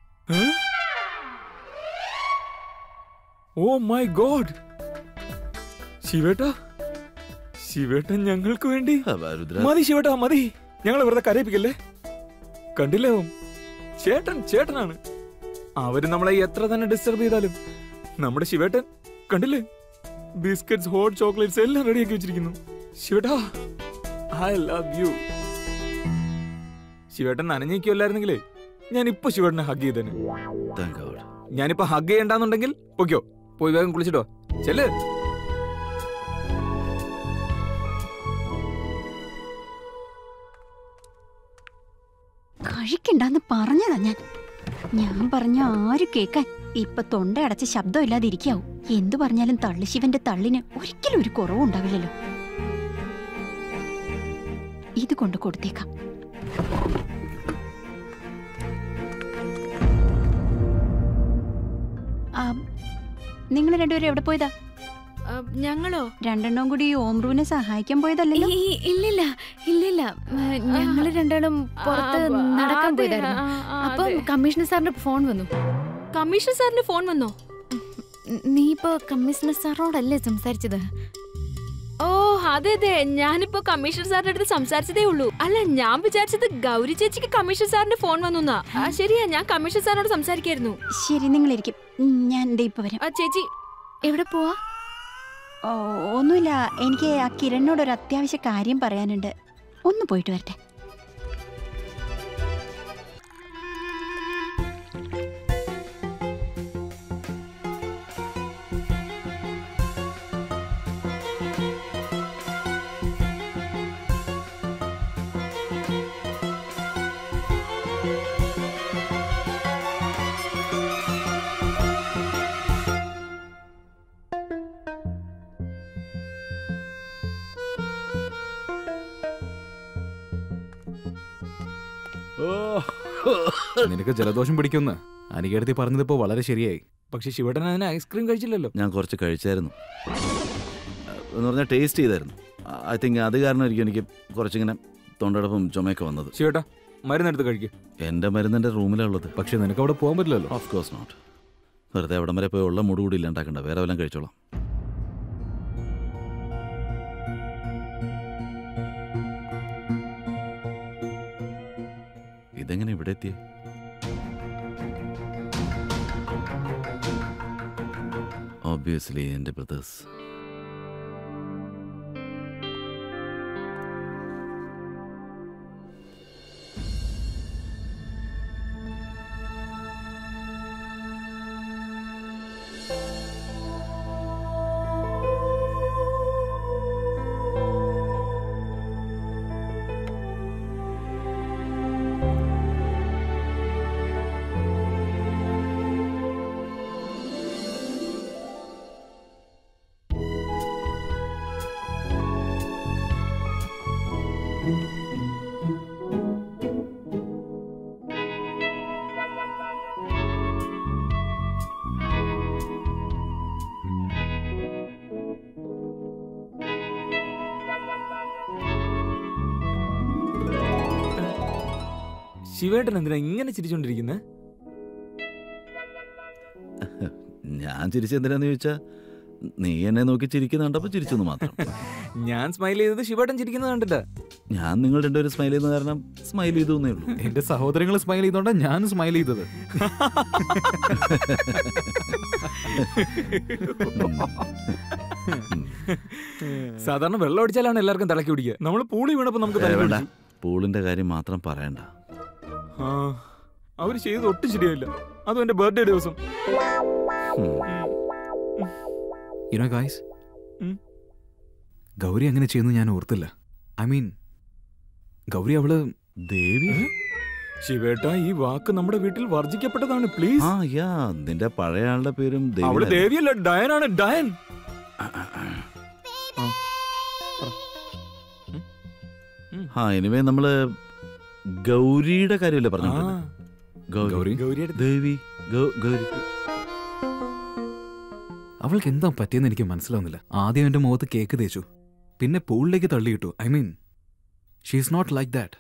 Oh my God, ശിവേട്ടാ, ശിവേട്ടൻ ഞങ്ങൾക്ക് വേണ്ടി. മതി ശിവേട്ടാ, മതി. ഞങ്ങൾ വെറുതെ കരയിപ്പിക്കല്ലേ. കണ്ടില്ലേ, ചേട്ടനാണ്. അവര് നമ്മളെ എത്ര തന്നെ ഡിസ്റ്റർബ് ചെയ്താലും നമ്മുടെ ശിവേട്ടൻ കണ്ടില്ലേ, ബിസ്ക്കറ്റ്സ്, ഹോട്ട് ചോക്ലേറ്റ്സ് എല്ലാം റെഡിയാക്കി വെച്ചിരിക്കുന്നു. ശിവേട്ടാ, ഐ ലവ് യു. ശിവേട്ടൻ നനഞ്ഞിക്കുമല്ലായിരുന്നെങ്കിലേ ഞാനിപ്പോ ശിവേട്ടനെ ഹഗ് ചെയ്തേനെ. ഞാനിപ്പോ ഹഗ് ചെയ്യണ്ടെന്നുണ്ടെങ്കിൽ പൊയ്ക്കോ, പോയി വേഗം കുളിച്ചിട്ടോ. ചെല്ല്. കഴിക്കണ്ടെന്ന് പറഞ്ഞതാ ഞാൻ പറഞ്ഞ ആര് കേക്കാൻ. ഇപ്പൊ തൊണ്ട അടച്ച് ശബ്ദം ഇല്ലാതെ ഇരിക്കാവും. എന്തു പറഞ്ഞാലും തള്ളി ശിവന്റെ തള്ളിന് ഒരിക്കലും ഒരു കുറവുണ്ടാവില്ലല്ലോ. ഇത് കൊണ്ട് കൊടുത്തേക്കാം. നിങ്ങൾ രണ്ടുപേരും എവിടെ പോയതാ? ഞങ്ങളോ? രണ്ടെണ്ണം കൂടി ഓംറൂനെ സഹായിക്കാൻ പോയതല്ലോ? ഇല്ലില്ല, ഞങ്ങള് രണ്ടാളും പുറത്ത് നടക്കാൻ പോയതായിരുന്നു. അപ്പൊ കമ്മീഷണർ സാറിന്റെ ഫോൺ വന്നു. കമ്മീഷണർ സാറിന്റെ ഫോൺ വന്നോ? നീ ഇപ്പൊ കമ്മീഷണർ സാറോടല്ലേ സംസാരിച്ചത്? ഓ അതെ അതെ, ഞാനിപ്പോ കമ്മീഷണർ സാറിന്റെ അടുത്ത് സംസാരിച്ചതേ ഉള്ളൂ. അല്ല, ഞാൻ വിചാരിച്ചത് ഗൗരി ചേച്ചിക്ക് കമ്മീഷണർ സാറിന്റെ ഫോൺ വന്നു. ശരിയാ, ഞാൻ കമ്മീഷണർ സാറിനോട് സംസാരിക്കായിരുന്നു. ശരി, നിങ്ങളിരിക്കും, ഞാൻ ദേ ഇപ്പൊ വരാം. ചേച്ചി എവിടെ പോവാ? ഒന്നുമില്ല, എനിക്ക് ആ കിരണിനോട് ഒരു അത്യാവശ്യ കാര്യം പറയാനുണ്ട്. ഒന്ന് പോയിട്ട് വരട്ടെ. നിനക്ക് ജലദോഷം പിടിക്കുമെന്ന് അനികേടത്തി പറഞ്ഞതിപ്പോ വളരെ ശരിയായി. പക്ഷെ ശിവേട്ടൻ അതിന് ഐസ്ക്രീം കഴിച്ചില്ലല്ലോ. ഞാൻ കുറച്ച് കഴിച്ചായിരുന്നു എന്ന് പറഞ്ഞാൽ ടേസ്റ്റ് ചെയ്തായിരുന്നു. ഐ തിങ്ക് അത് കാരണമായിരിക്കും എനിക്ക് കുറച്ചിങ്ങനെ തൊണ്ടടപ്പും ചുമയൊക്കെ വന്നത്. ശിവേട്ടാ, മരുന്നെടുത്ത് കഴിക്കും. എൻ്റെ മരുന്നെൻ്റെ റൂമിലുള്ളത്. പക്ഷെ നിനക്ക് അവിടെ പോകാൻ പറ്റില്ലല്ലോ. Of course not. വെറുതെ അവിടം വരെ പോയി ഉള്ള മുടി കൂടി ഇല്ലാണ്ടാക്കണ്ട, വേറെ വല്ലതും കഴിച്ചോളാം. ഇതെങ്ങനെ ഇവിടെ എത്തിയേ? ഓബ്വിയസ്ലി എൻ്റെ ബ്രദേഴ്സ്. ശിവേട്ടൻ എന്തിനാ ഇങ്ങനെ ചിരിച്ചോണ്ടിരിക്കുന്നത്? ഞാൻ ചിരിച്ചെന്തിനാന്ന് ചോദിച്ചാ നീ എന്നെ നോക്കി ചിരിക്കുന്ന കണ്ടപ്പോ ചിരിച്ചെന്ന് മാത്രം. ഞാൻ സ്മൈൽ ചെയ്തത് ശിവേട്ടൻ ചിരിക്കുന്നത് കണ്ടില്ല. ഞാൻ നിങ്ങൾ രണ്ടുപേരും സ്മൈൽ ചെയ്യുന്ന കാരണം സ്മൈൽ ചെയ്തു എന്നേ ഉള്ളൂ. എന്റെ സഹോദരങ്ങൾ സ്മൈൽ ചെയ്തോണ്ടാ ഞാൻ സ്മൈൽ ചെയ്തത്. സാധാരണ വെള്ളം അടിച്ചാലാണ് എല്ലാവർക്കും തലക്കി പിടിക്കുക. നമ്മൾ പൂളി വീണപ്പോ നമുക്ക് തലക്കി വേണ്ട, പിടിച്ചു. പൂളിന്റെ കാര്യം മാത്രം പറയണ്ട. അവര് ചെയ്ത് ഒട്ടും ശരിയായില്ല. അതും എന്റെ ബർത്ത്ഡേ ദിവസം. ഗായ്സ്, ഗൗരി അങ്ങനെ ചെയ്യുന്നു ഞാൻ ഓർത്തില്ല. ഐ മീൻ, ഗൗരി അവള് ദേവി. ശിവേട്ട, ഈ വാക്ക് നമ്മുടെ വീട്ടിൽ വർജിക്കപ്പെട്ടതാണ്. പ്ലീസ്. നിന്റെ പഴയ ആളുടെ പേരും അവള് ദേവിയല്ല, ഡയനാണ്. ഡയൻ. എനിവേ നമ്മള് ഗൗരിയുടെ കാര്യമല്ലേ പറഞ്ഞു? ഗൗരി ദേവി ഗൗരി. അവൾക്ക് എന്താ പറ്റിയെന്ന് എനിക്ക് മനസ്സിലാവുന്നില്ല. ആദ്യം എന്റെ മുഖത്ത് കേക്ക് തേച്ചു, പിന്നെ പൂളിലേക്ക് തള്ളിയിട്ടു. I mean, she's not like that.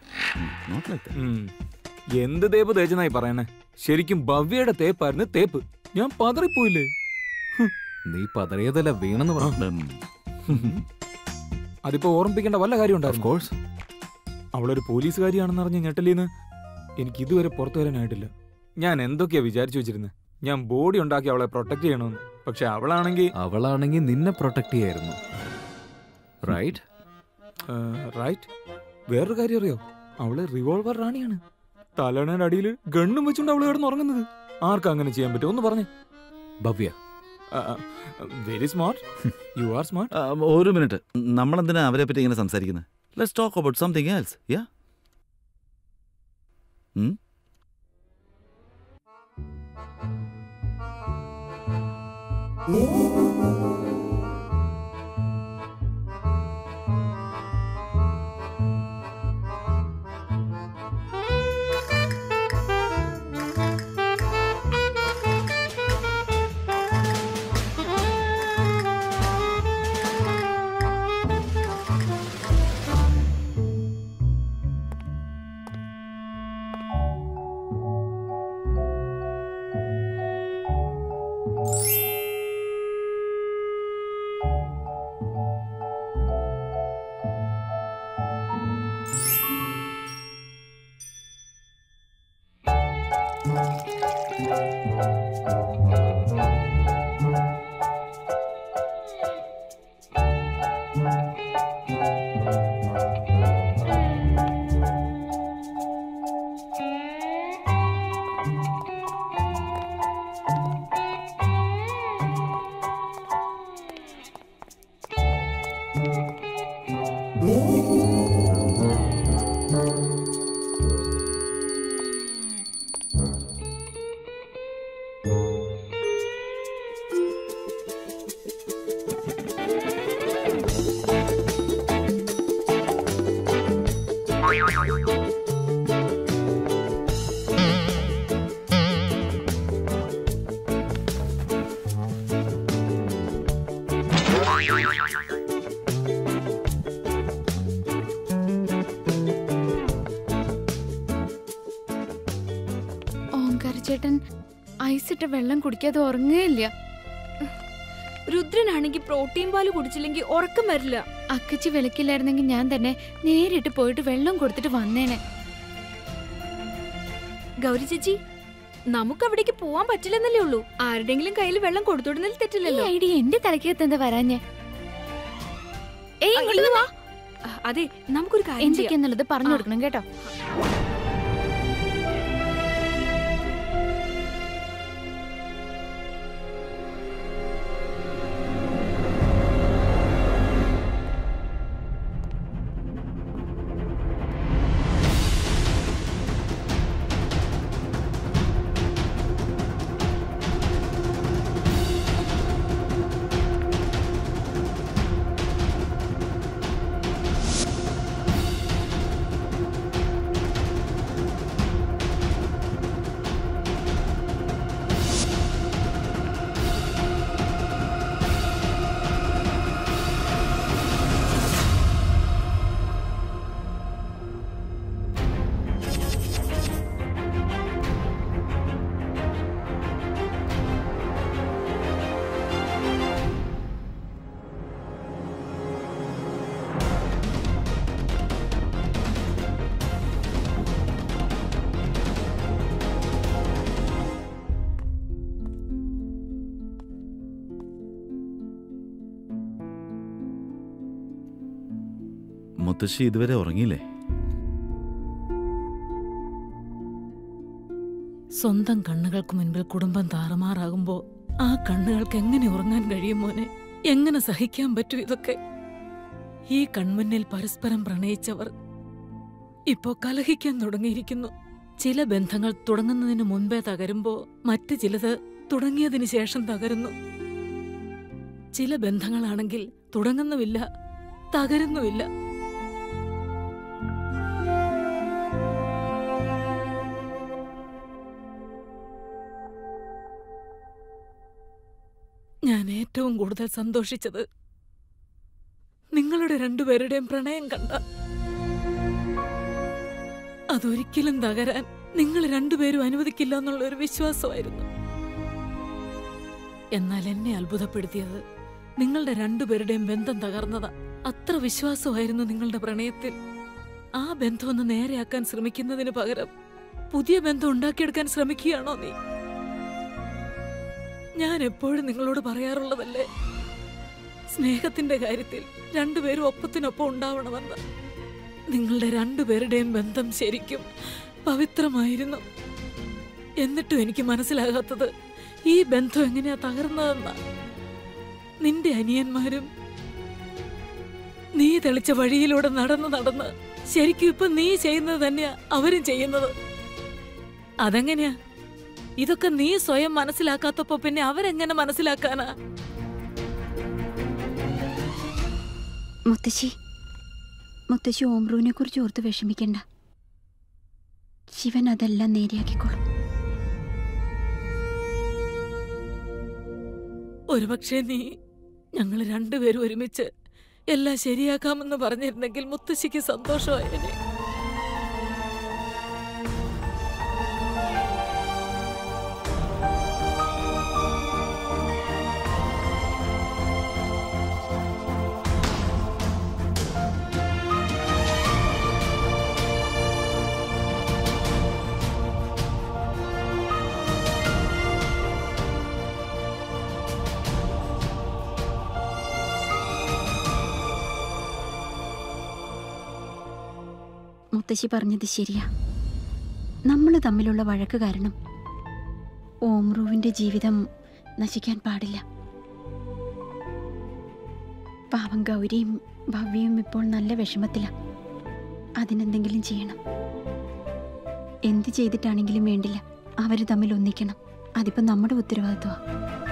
എന്ത് തേപ്പ് തേച്ചെന്നായി പറയണേ? ശരിക്കും ഭവ്യയുടെ തേപ്പായിരുന്നു തേപ്പ്. ഞാൻ പതറിപ്പോയില്ലേ? നീ പതറിയതല്ല, വീണെന്ന് പറഞ്ഞു. അതിപ്പോ ഓർമ്മിപ്പിക്കേണ്ട വല്ല കാര്യം ഉണ്ടായിരുന്നു. അവളൊരു പോലീസുകാരിയാണെന്ന് അറിഞ്ഞ ഞെട്ടലീന്ന് എനിക്ക് ഇതുവരെ പുറത്തു വരാനായിട്ടില്ല. ഞാൻ എന്തൊക്കെയാ വിചാരിച്ചു വെച്ചിരുന്നത്? ഞാൻ ബോഡി ഉണ്ടാക്കി അവളെ പ്രൊട്ടക്ട് ചെയ്യണമെന്ന്. പക്ഷെ അവളാണെങ്കിൽ നിന്നെ പ്രൊട്ടക്ട് ചെയ്യായിരുന്നു. റൈറ്റ്? റൈറ്റ്. വേറൊരു കാര്യം അറിയോ? അവള് റിവോൾവർ റാണിയാണ്. തലണയുടെ അടിയിൽ ഗണ്ണും വെച്ചുകൊണ്ട് അവള് കിടന്ന് ഉറങ്ങുന്നത്. ആർക്കും അങ്ങനെ ചെയ്യാൻ പറ്റുമോ? ഒന്ന് പറഞ്ഞേ. Bhavya very smart. You are smart. ഒരു മിനിറ്റ്, നമ്മളെന്തിനാ അവരെ പറ്റി ഇങ്ങനെ സംസാരിക്കുന്നത്? Let's talk about something else. Yeah. ചേട്ടൻ ഐസിട്ട വെള്ളം കുടിക്കാതെ ഉറങ്ങുകയില്ല. രുദ്രനാണെങ്കിൽ പ്രോട്ടീൻ പാല് കുടിച്ചില്ലെങ്കിൽ ഉറക്കം വരില്ല. അക്കച്ചി വിളക്കില്ലായിരുന്നെങ്കിൽ ഞാൻ തന്നെ നേരിട്ട് പോയിട്ട് വെള്ളം കൊടുത്തിട്ട് വന്നേനെ. ഗൗരി ചേച്ചി, നമുക്ക് അവിടേക്ക് പോവാൻ പറ്റില്ലെന്നല്ലേ ഉള്ളൂ. ആരുടെങ്കിലും കയ്യിൽ വെള്ളം കൊടുത്തോടുന്നതിൽ തെറ്റില്ലല്ലോ. ഐഡിയ എന്റെ തലക്കകത്ത് എന്താ വരാഞ്ഞേ? അതെ, നമുക്കൊരു കാര്യം എന്തൊക്കെയാന്നുള്ളത് പറഞ്ഞു കൊടുക്കണം കേട്ടോ. മുത്തശ്ശി ഇതുവരെ ഉറങ്ങിയില്ലേ? സ്വന്തം കണ്ണുകൾക്ക് മുൻപിൽ കുടുംബം താറുമാറാകുമ്പോ ആ കണ്ണുകൾക്ക് എങ്ങനെ ഉറങ്ങാൻ കഴിയും മോനെ? എങ്ങനെ സഹിക്കാൻ പറ്റും ഇതൊക്കെ? ഈ കൺമുന്നിൽ പരസ്പരം പ്രണയിച്ചവർ ഇപ്പോ കലഹിക്കാൻ തുടങ്ങിയിരിക്കുന്നു. ചില ബന്ധങ്ങൾ തുടങ്ങുന്നതിന് മുൻപേ തകരുമ്പോ മറ്റു ചിലത് തുടങ്ങിയതിനു ശേഷം തകരുന്നു. ചില ബന്ധങ്ങളാണെങ്കിൽ തുടങ്ങുന്നുമില്ല, തകരുന്നുമില്ല. ഞാൻ ഏറ്റവും കൂടുതൽ സന്തോഷിച്ചത് നിങ്ങളുടെ രണ്ടുപേരുടെയും പ്രണയം കണ്ട. അതൊരിക്കലും തകരാൻ നിങ്ങൾ രണ്ടുപേരും അനുവദിക്കില്ല എന്നുള്ള ഒരു വിശ്വാസമായിരുന്നു. എന്നാൽ എന്നെ അത്ഭുതപ്പെടുത്തിയത് നിങ്ങളുടെ രണ്ടുപേരുടെയും ബന്ധം തകർന്നതാ. അത്ര വിശ്വാസമായിരുന്നു നിങ്ങളുടെ പ്രണയത്തിൽ. ആ ബന്ധം ഒന്ന് നേരെയാക്കാൻ ശ്രമിക്കുന്നതിന് പകരം പുതിയ ബന്ധം ഉണ്ടാക്കിയെടുക്കാൻ ശ്രമിക്കുകയാണോ നീ? ഞാൻ എപ്പോഴും നിങ്ങളോട് പറയാറുള്ളതല്ലേ, സ്നേഹത്തിന്റെ കാര്യത്തിൽ രണ്ടുപേരും ഒപ്പത്തിനൊപ്പം ഉണ്ടാവണമെന്ന്. നിങ്ങളുടെ രണ്ടുപേരുടെയും ബന്ധം ശരിക്കും പവിത്രമായിരുന്നു. എന്നിട്ടും എനിക്ക് മനസ്സിലാകാത്തത് ഈ ബന്ധം എങ്ങനെയാ തകർന്നതെന്ന. നിന്റെ അനിയന്മാരും നീ തെളിച്ച വഴിയിലൂടെ നടന്ന് ശരിക്കും ഇപ്പൊ നീ ചെയ്യുന്നത് തന്നെയാ അവരും ചെയ്യുന്നത്. അതെങ്ങനെയാ? ഇതൊക്കെ നീ സ്വയം മനസ്സിലാക്കാത്തപ്പോ പിന്നെ അവരെങ്ങനെ മനസ്സിലാക്കാനാ? മുത്തശ്ശി ഓംറൂനെ കുറിച്ച് ഓർത്ത് വിഷമിക്കണ്ട. ശിവൻ അതെല്ലാം നേരെയാക്കിക്കോളും. ഒരുപക്ഷെ നീ ഞങ്ങൾ രണ്ടുപേരും ഒരുമിച്ച് എല്ലാം ശരിയാക്കാമെന്ന് പറഞ്ഞിരുന്നെങ്കിൽ മുത്തശ്ശിക്ക് സന്തോഷമായേനെ. മുത്തശ്ശി പറഞ്ഞത് ശരിയാ. നമ്മൾ തമ്മിലുള്ള വഴക്ക് കാരണം ഓംറൂവിന്റെ ജീവിതം നശിക്കാൻ പാടില്ല. പാവം ഗൗരിയും ഭവ്യയും ഇപ്പോൾ നല്ല വിഷമത്തിലാ. അതിനെന്തെങ്കിലും ചെയ്യണം. എന്ത് ചെയ്തിട്ടാണെങ്കിലും വേണ്ടില്ല, അവര് തമ്മിൽ ഒന്നിക്കണം. അതിപ്പോ നമ്മുടെ ഉത്തരവാദിത്വമാണ്.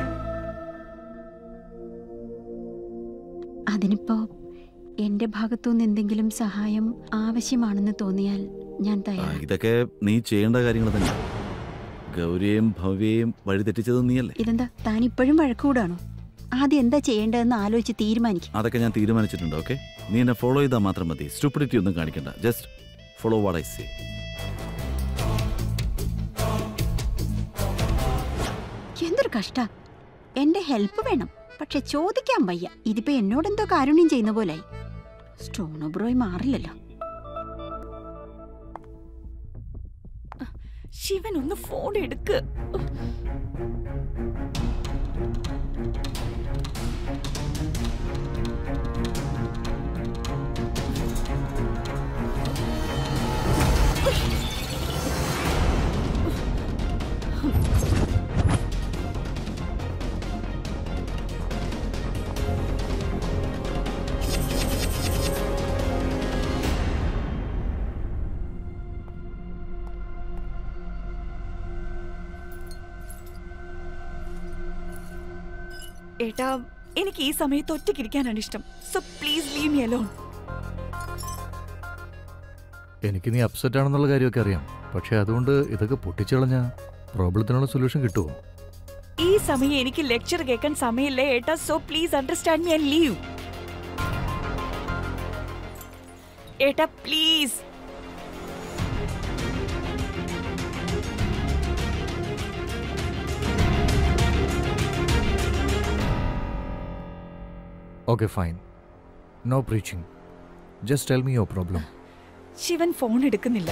അതിനിപ്പോ എന്റെ ഭാഗത്തുനിന്ന് എന്തെങ്കിലും സഹായം ആവശ്യമാണെന്ന് തോന്നിയാൽ ഞാൻ തയ്യാറാണ്. ഇതൊക്കെ നീ ചെയ്യേണ്ട കാര്യങ്ങൾ തന്നെ. ഗൗരിയെയും ഭവ്യയെയും വഴിതെറ്റിച്ചത് നീയല്ലേ? ഇതെന്താ താൻ ഇപ്പോഴും വഴക്കൂടാണോ? ആദ്യം എന്താ ചെയ്യേണ്ടതെന്ന് ആലോചിച്ച് തീരുമാനിക്കും. അതൊക്കെ ഞാൻ തീരുമാനിച്ചിട്ടുണ്ട്. ഓക്കെ, നീ എന്നെ ഫോളോ ചെയ്താൽ മാത്രം മതി. സ്റ്റുപ്പിഡിറ്റി ഒന്നും കാണിക്കണ്ട. Just follow what I say. എന്തൊരു കഷ്ട. എന്റെ ഹെൽപ്പ് വേണം, പക്ഷെ ചോദിക്കാൻ വയ്യ. ഇതിപ്പോ എന്നോടെന്തോ കാരുണ്യം ചെയ്യുന്ന പോലായി. സ്റ്റോണോബ്രോയ് മാറില്ലല്ലോ. ശിവൻ ഒന്ന് ഫോൺ എടുക്ക്. ഏട്ടാ, എനിക്ക് ഈ സമയത്ത് ഒറ്റയ്ക്കിരിക്കാനാണ് ഇഷ്ടം. So please leave me alone. എനിക്ക് നീ അപ്സെറ്റ് ആണെന്നുള്ള കാര്യമൊക്കെ അറിയാം, പക്ഷെ അതുകൊണ്ട് ഇതൊക്കെ പൊട്ടിച്ചളഞ്ഞ പ്രോബ്ലത്തിനുള്ള സൊല്യൂഷൻ കിട്ടുമോ? ഈ സമയം എനിക്ക് ലെക്ചർ കേൾക്കാൻ സമയമില്ല ഏട്ടാ. So please understand me and leave. ഏട്ടാ please. Okay, fine. No preaching. Just tell me your problem. Shivan phone എടുക്കുന്നില്ല.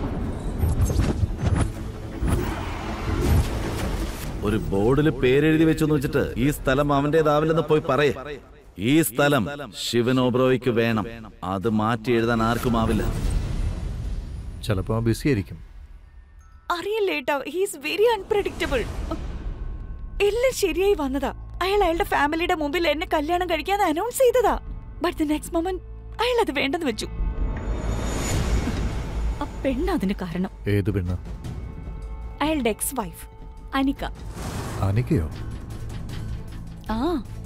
ഒരു ബോർഡിൽ പേരെഴുതി വെച്ചെന്ന് വെച്ചിട്ട് ഈ സ്ഥലം അവന്റേതാവില്ലെന്ന് പോയി പറയേ. ഈ സ്ഥലം ശിവൻ ഓബ്രോയ്ക്ക് വേണം. അത് മാറ്റി എഴുതാൻ ആർക്കും ആവില്ല. ചിലപ്പോ ബിസി ആയിരിക്കും. അറിയില്ല ഏട്ടാ, ഹീസ് വെരി അൺപ്രഡിക്റ്റബിൾ. എല്ലാം ശരിയായി വന്നതാ. അയാൾ അയാളുടെ ഫാമിലിയുടെ മുമ്പിൽ എന്നെ കല്യാണം കഴിക്കാതെ അനൗൺസ് ചെയ്തതാ. ബട്ട് ദി നെക്സ്റ്റ് മൊമെന്റ് അയാൾ അത് വേണ്ടെന്ന് വെച്ചു. ആ പെണ്ണ് അതിന് കാരണം. ഏത് പെണ്ണ്? അയാളുടെ എക്സ് വൈഫ് അനിക. അനികയോ? ആ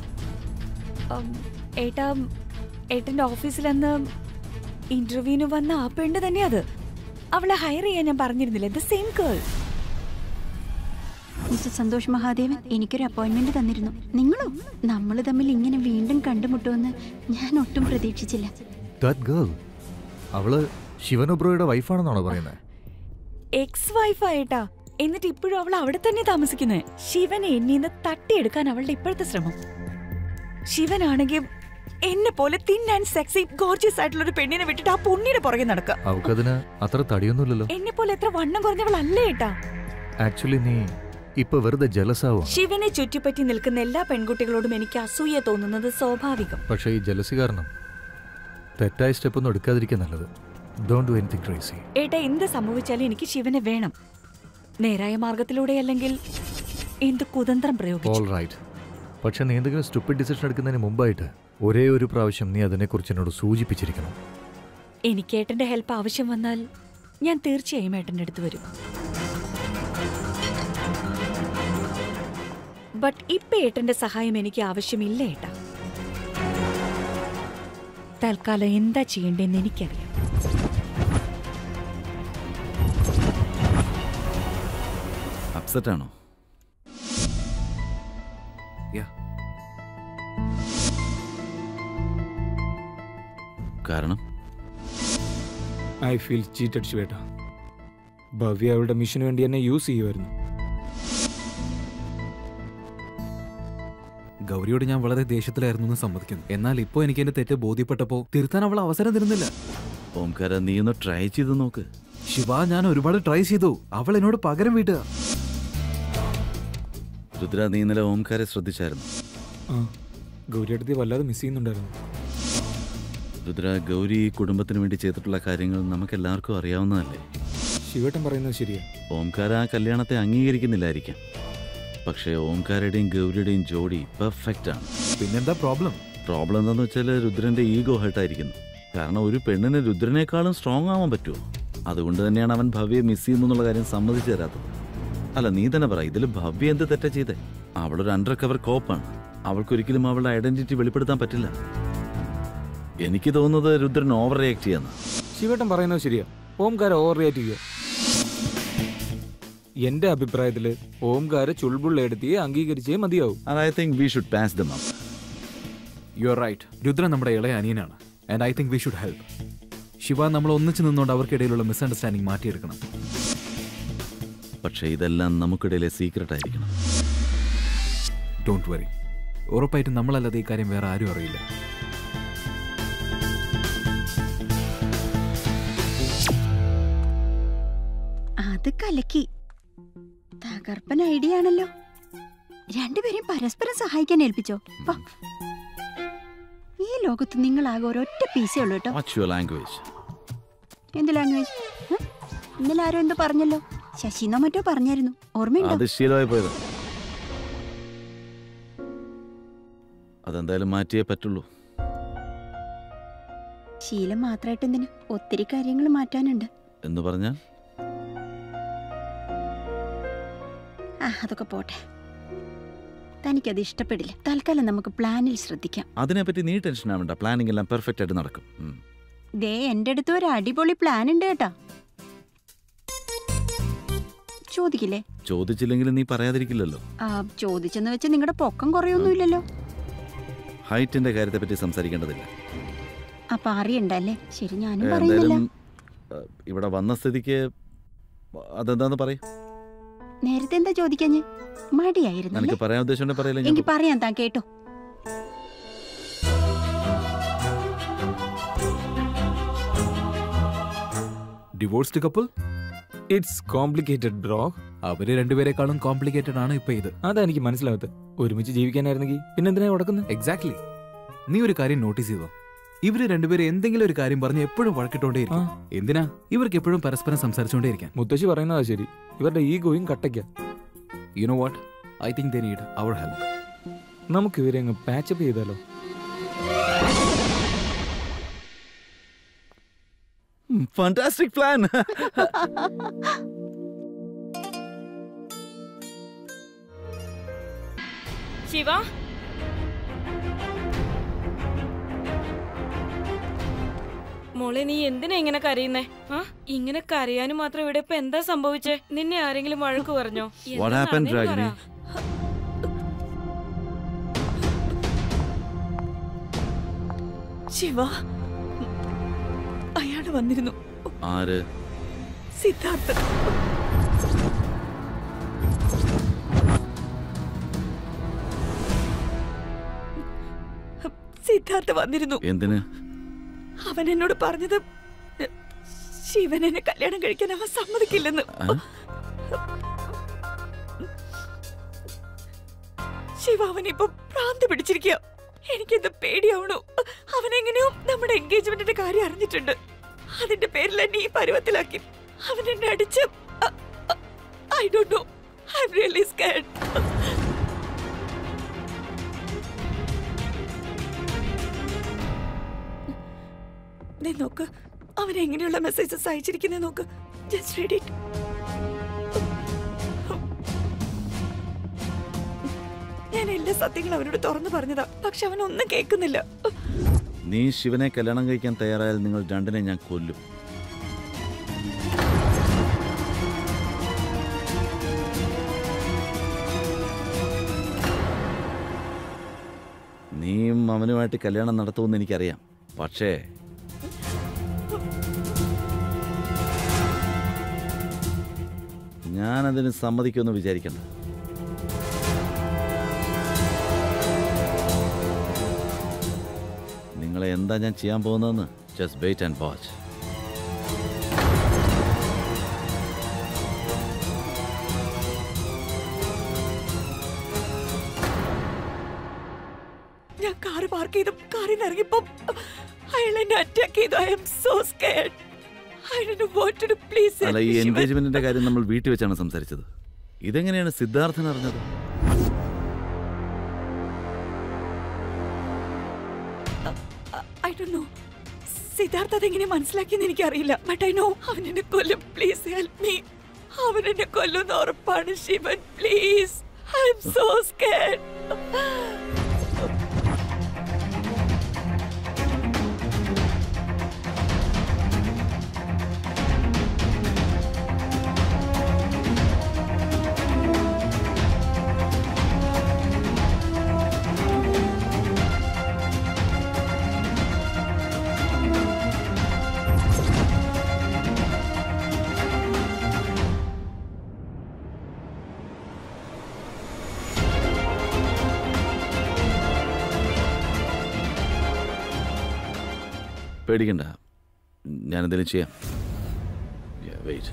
ഏട്ടാ, ഏട്ടന്റെ ഓഫീസിലെന്ന് ഇന്റർവ്യൂവിന് വന്ന ആ പെണ്ണ് തന്നെ അത്. അവളെ ഹയർ ചെയ്യാൻ ഞാൻ പറഞ്ഞിരുന്നില്ലേ? The same girl. Mister Santhosh Mahadevan എനിക്കൊരു അപ്പോയിന്റ്മെന്റ് തന്നിരുന്നു. നിങ്ങളോ? നമ്മൾ തമ്മിൽ ഇങ്ങനെ വീണ്ടും കണ്ടുമുട്ടുമെന്ന് ഞാൻ ഒട്ടും പ്രതീക്ഷിച്ചില്ല. That girl, അവള് ശിവൻ ഒബ്രോയുടെ വൈഫാണെന്നാണോ പറയുന്നത്? എക്സ് വൈഫായിട്ടാ. എന്നിട്ട് ഇപ്പോഴും അവൾ അവിടെ തന്നെ താമസിക്കുന്നേ. ശിവനെ എന്നീന്ന് തട്ടിയെടുക്കാൻ അവളുടെ ഇപ്പോഴത്തെ ശ്രമം. ശിവനാണെങ്കിൽ എന്നെ പോലെ തിൻ ആൻഡ് സെക്സി ഗോർജിയസ് ആയിട്ടുള്ള ഒരു പെണ്ണിനെ വിട്ടിട്ട് ആ പുണ്ണിയുടെ പുറകെ നടക്കുക. അവൾക്കതിന് അത്ര തടിയൊന്നുമില്ലല്ലോ. എന്നെ പോലെ എത്ര വണ്ണം കുറഞ്ഞവളല്ലേ ഏട്ടാ. ആക്ച്വലി നീ ഇപ്പൊ വെറുതെ ജലസാവാ. ശിവനെ ചുറ്റിപ്പറ്റി നിൽക്കുന്ന എല്ലാ പെൺകുട്ടികളോടും എനിക്ക് അസൂയ തോന്നുന്നത് സ്വാഭാവികം. പക്ഷേ ഈ ജലസി കാരണം തെറ്റായ സ്റ്റെപ്പ് ഒന്നും എടുക്കാതിരിക്കാൻ നല്ലത്. Don't do anything crazy. ഏട്ടാ, എന്ത് സംഭവിച്ചാലും എനിക്ക് ശിവനെ വേണം. നേരായ മാർഗത്തിലൂടെ അല്ലെങ്കിൽ എന്ത് കുതന്ത്രം പ്രയോഗിച്ചു. All right. പക്ഷെ നീ എന്തെങ്കിലും സ്റ്റുപ്പിഡ് ഡിസിഷൻ എടുക്കുന്നതിന് മുമ്പായിട്ട് ഒരേ ഒരു പ്രാവശ്യം നീ അതിനെക്കുറിച്ച് എന്നോട് സൂചിപ്പിച്ചിരിക്കണം. എനിക്ക് ഏട്ടന്റെ ഹെൽപ്പ് ആവശ്യം വന്നാൽ ഞാൻ തീർച്ചയായും ഏട്ടന്റെ അടുത്ത് വരും. ബട്ട് ഇപ്പൊ ഏട്ടന്റെ സഹായം എനിക്ക് ആവശ്യമില്ല ഏട്ടാ. തൽക്കാലം എന്താ ചെയ്യേണ്ടതെന്ന് എനിക്കറിയാം. അപ്സെറ്റ് ആണോ? കാരണം ഐ ഫീൽ ചീറ്റഡ് ശിവേട്ട. ഭവ്യ അവളുടെ മിഷന് വേണ്ടി എന്നെ യൂസ് ചെയ്യുമായിരുന്നു. ഗൗരിയോട് ഞാൻ വളരെ ദേഷ്യത്തിലായിരുന്നു എന്ന് സമ്മതിക്കുന്നു. എന്നാൽ ഇപ്പോൾ എനിക്ക് എന്റെ തെറ്റ് ബോധ്യപ്പെട്ടപ്പോൾ തിരുത്താൻ അവൾ അവസരം തരുന്നില്ല. ഓംകാര, നീ ഒന്ന് ട്രൈ ചെയ്ത് നോക്ക്. ശിവ, ഞാൻ ഒരുപാട് ട്രൈ ചെയ്തു. അവൾ എന്നോട് പകരം വീട്ടുക. രുദ്ര, നീ ഇന്നലെ ഓംകാരെ ശ്രദ്ധിച്ചായിരുന്നു? ആ, ഗൗരിയടുത്ത് വല്ലാതെ മിസ് ചെയ്യുന്നുണ്ടായിരുന്നു. രുദ്ര, ഗൗരി ഈ കുടുംബത്തിന് വേണ്ടി ചെയ്തിട്ടുള്ള കാര്യങ്ങൾ നമുക്കെല്ലാവർക്കും അറിയാവുന്നതല്ലേ. ശിവേട്ടൻ പറയുന്നത് ശരിയാ. ഓംകാര ആ കല്യാണത്തെ അംഗീകരിക്കുന്നില്ലായിരിക്കാം, പക്ഷേ ഓംകാരയുടെയും ഗൗരിയുടെയും ജോഡി പെർഫെക്റ്റ് ആണ്. പിന്നെന്താ പ്രോബ്ലം? പ്രോബ്ലം എന്താണെന്ന് വെച്ചാൽ രുദ്രന്റെ ഈഗോ ഹേർട്ടായിരിക്കുന്നു. കാരണം ഒരു പെണ്ണിന് രുദ്രനേക്കാളും സ്ട്രോങ് ആവാൻ പറ്റുമോ? അതുകൊണ്ട് തന്നെയാണ് അവൻ ഭവ്യെ മിസ് ചെയ്യുന്നു എന്നുള്ള കാര്യം സമ്മതിച്ചു തരാത്തത്. അല്ല, നീ തന്നെ പറ, ഇതിൽ ഭവ്യ എന്ത് തെറ്റാ ചെയ്തേ? അവളൊരു അണ്ടർ കവർ കോപ്പാണ്. അവൾക്കൊരിക്കലും അവളുടെ ഐഡന്റിറ്റി വെളിപ്പെടുത്താൻ പറ്റില്ല. എനിക്ക് തോന്നുന്നത് രുദ്രൻ ഓവർ റിയാക്ട് ചെയ്യാന്ന്. ശിവേട്ടൻ പറയുന്നത് ശരിയാ. ഓംകാര ഓവർ റിയാക്ട് ചെയ്യുക. എന്റെ അഭിപ്രായത്തില് ഓംകാര ചുൾബുള്ള എടുത്തിയെ അംഗീകരിച്ചേ മതിയാവും. I think we should pass them up. You are right. Rudran നമ്മുടെ ഇളയ അനിയനാണ്. And I think we should help. Shiva, നമ്മൾ ഒന്നിച്ചു നിന്നുകൊണ്ട് അവർക്കിടയിലുള്ള മിസ്അണ്ടർസ്റ്റാൻഡിംഗ് മാറ്റിയെടുക്കണം. പക്ഷേ ഇതെല്ലാം നമുക്കിടയിലെ സീക്രട്ട് ആയിരിക്കണം. ഡോണ്ട് വറി, ഉറപ്പായിട്ടും നമ്മളല്ലാതെ ഈ കാര്യം വേറെ ആരും അറിയില്ല. അത് കലക്കി. തകർപ്പൻ ഐഡിയ ആണല്ലോ. രണ്ടുപേരും പരസ്പരം സഹായിക്കാൻ ഏൽപ്പിച്ചോ? ഈ ലോകത്ത് നിങ്ങളാകെ ഒരൊറ്റ പീസേ ഉള്ളൂ കേട്ടോ. എന്ത് ലാംഗ്വേജ്? ഇന്നലെ ആരോ എന്തോ പറഞ്ഞല്ലോ. ശശിന്നോ മറ്റോ പറഞ്ഞായിരുന്നു, ഓർമ്മയുണ്ടോ? അതെന്തായാലും മാറ്റിയേ പറ്റുള്ളൂ. ശീലം മാത്രമായിട്ട് എന്തിന്? ഒത്തിരി കാര്യങ്ങൾ മാറ്റാനുണ്ട്. എന്ന് പറഞ്ഞാൽ അതൊക്കെ പോട്ടെ. തനിക്കത് ഇഷ്ടപ്പെടില്ല. തൽക്കാലം നമുക്ക് പ്ലാനിൽ ശ്രദ്ധിക്കാം. അതിനെപ്പറ്റി നീ ടെൻഷൻ ആവണ്ട. പ്ലാനിങ് എല്ലാം പെർഫെക്റ്റ് ആയിട്ട് നടക്കും. ദേ, എന്റെ അടുത്ത് ഒരു അടിപൊളി പ്ലാൻ ഉണ്ട് കേട്ടാ. ചോദിക്കില്ലേ? ചോദിച്ചില്ലെങ്കിലും നീ പറയാതിരിക്കില്ലല്ലോ. ചോദിച്ചെന്ന് വെച്ച് നിങ്ങളുടെ പൊക്കം കുറയൊന്നുമില്ലല്ലോ. ഹൈറ്റിന്റെ കാര്യത്തെ പറ്റി സംസാരിക്കേണ്ടതില്ല. അപ്പൊ അറിയണ്ടല്ലേ? ശരി, ഞാനും പറയുന്നില്ല. ഇവിടെ വന്ന സ്ഥിതിക്ക് അതെന്താന്ന് പറയും. നേരത്തെ എന്താ ചോദിക്കാഞ്ഞ്? മടിയായിരുന്നു. എനിക്ക് പറയാൻ ഉദ്ദേശം എനിക്ക് പറയാൻ താൻ കേട്ടോ. Divorced couple? It's complicated bro. അവര് രണ്ടുപേരെക്കാളും കോംപ്ലിക്കേറ്റഡ് ആണ് ഇപ്പൊ ഇത്. അതാ എനിക്ക് മനസ്സിലാവത്ത്. ഒരുമിച്ച് ജീവിക്കാനായിരുന്നെങ്കിൽ പിന്നെ എന്തിനാ കൊടുക്കുന്നത്? എക്സാക്ട്ലി. നീ ഒരു കാര്യം നോട്ടീസ് ചെയ്തോ? ഇവര് രണ്ടുപേരും എന്തെങ്കിലും ഒരു കാര്യം പറഞ്ഞ് എപ്പോഴും വഴക്കിട്ടോണ്ടേയിരിക്കും. എന്തിനാ? ഇവർക്ക് എപ്പോഴും പരസ്പരം സംസാരിച്ചോണ്ടേയിരിക്കാൻ. മുത്തശ്ശി പറയുന്നതാ ശരി. ഇവരുടെ ഈഗോയും കട്ടയ്ക്ക. You know what, I think they need അവർ ഹെൽപ്പ്. നമുക്ക് ഇവരെ അങ്ങ് പാച്ചപ്പ് ചെയ്താലോ? Fantastic plan. ശിവ, മോളെ, നീ എന്തിനാ ഇങ്ങനെ കരയുന്നേ? ഇങ്ങനെ കരയാനും മാത്രം ഇവിടെ ഇപ്പൊ എന്താ സംഭവിച്ചേ? നിന്നെ ആരെങ്കിലും വഴക്ക് പറഞ്ഞോ? ശിവ, അയാള് വന്നിരുന്നു. ആര്? സിദ്ധാർത്ഥ. സിദ്ധാർത്ഥ വന്നിരുന്നു. എന്തിന്? അവൻ എന്നോട് പറഞ്ഞത് ശിവൻ എന്നെ കല്യാണം കഴിക്കാൻ അവൻ സമ്മതിക്കില്ലെന്ന്. ശിവ, അവനിപ്പോ ഭ്രാന്ത് പിടിച്ചിരിക്കുക. എനിക്കെന്ത് പേടിയാവണോ? അവനെങ്ങനെയോ നമ്മുടെ എൻഗേജ്മെന്റിന്റെ കാര്യം അറിഞ്ഞിട്ടുണ്ട്. അതിന്റെ പേരിൽ എന്നെ ഈ പരുവത്തിലാക്കി. അവൻ എന്നെ അടിച്ച് I don't know, I am really scared. നീ നോക്ക്, അവൻ എങ്ങനെയുള്ള മെസ്സേജസ് അയച്ചിരിക്കുന്നേ നോക്ക്. Just read it. ഞാൻ എല്ലാ സത്യങ്ങളും അവനോട് തുറന്നു പറഞ്ഞതാ, പക്ഷെ അവൻ ഒന്നും കേൾക്കുന്നില്ല. നീ ശിവനെ കല്യാണം കഴിക്കാൻ തയ്യാറായാൽ നിങ്ങൾ രണ്ടിനെ ഞാൻ കൊല്ലും. നീയും അവനുമായിട്ട് കല്യാണം നടത്തുമെന്ന് എനിക്കറിയാം. പക്ഷേ ഞാനതിന് സമ്മതിക്കുമെന്ന് വിചാരിക്കണ്ട. നിങ്ങളെ എന്താ ഞാൻ ചെയ്യാൻ പോകുന്നതെന്ന് ജസ്റ്റ് വെയിറ്റ് ആൻഡ് വാച്ച്. ഞാൻ കാറ് പാർക്ക് ചെയ്ത് കാറിൽ നിന്ന് ഇറങ്ങിയപ്പോ അയാൾ എന്നെ അറ്റാക്ക് ചെയ്തു. I am so scared. I don't know what to do. Please help അല്ല, ഈ me, ശിവൻ. എൻഗേജ്മെന്റിന്റെ കാര്യം നമ്മൾ വീട്ടിൽ വെച്ചാണ് സംസാരിച്ചത്. ഇതെങ്ങനെയാണ് സിദ്ധാർത്ഥൻ അറിഞ്ഞത്? I don't know. സിദ്ധാർത്ഥ അതെങ്ങനെ മനസ്സിലാക്കിയെന്ന് എനിക്കറിയില്ല. ബട്ട് ഐ നോ അവൻ എന്നെ കൊല്ലും. Please help me. അവൻ എന്നെ കൊല്ലുന്ന ഉറപ്പാണ് Shivan. Please. I am so scared. പേടിക്കണ്ട, ഞാനെന്തെങ്കിലും ചെയ്യാം. വെയിറ്റ്.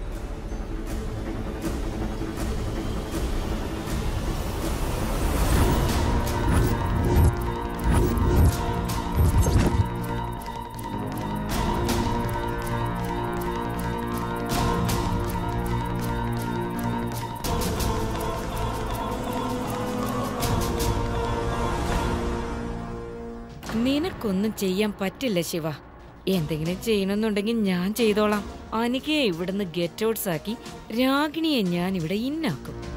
നിനക്കൊന്നും ചെയ്യാൻ പറ്റില്ല ശിവ. എന്തെങ്കിലും ചെയ്യണമെന്നുണ്ടെങ്കിൽ ഞാൻ ചെയ്തോളാം. അനികയെ ഇവിടുന്ന് ഗെറ്റ് ഔട്ട്സ് ആക്കി രാഗിണിയെ ഞാൻ ഇവിടെ ഇന്നാക്കും.